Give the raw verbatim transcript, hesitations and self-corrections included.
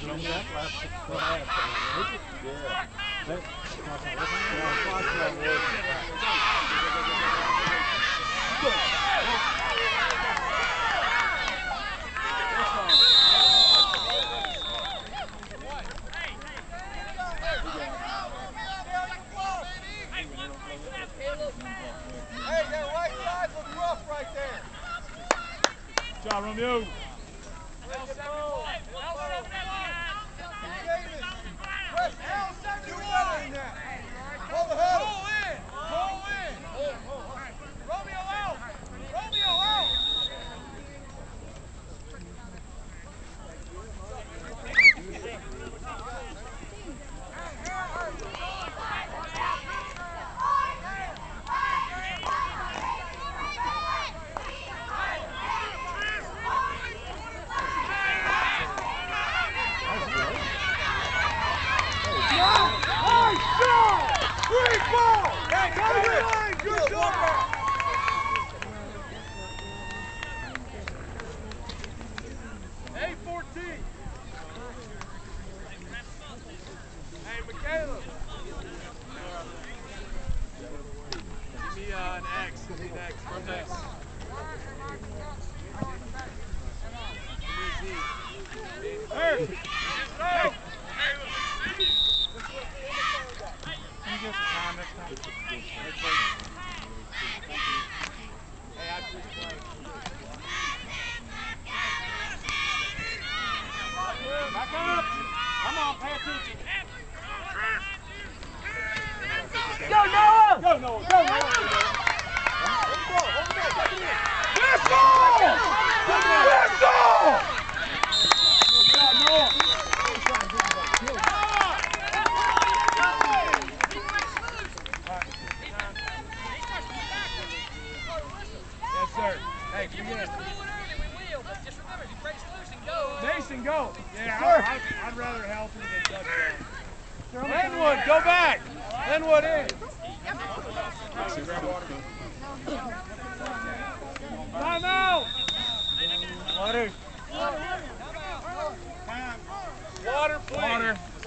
Hey, that right side looks rough right there. Good job, Romeo. Press L seven, do better than that. Hold the huddle. Pull in. Pull in. Romeo out. Romeo out. Great ball! Hey, go to the line! Good job! eight fourteen. Hey, Michaela. Give me uh, an X. Give me an X. Where's X? Hey! Hey! Back up! Come on, pay attention. Go, Noah! Go, Noah! Go, Noah! Whistle! Whistle! Yes, sir. Hey, come in. Mason, go. Yeah, I, I, I'd rather help him than touchdown. Linwood, go back. Linwood in. Time out. Water. Water, please. Water.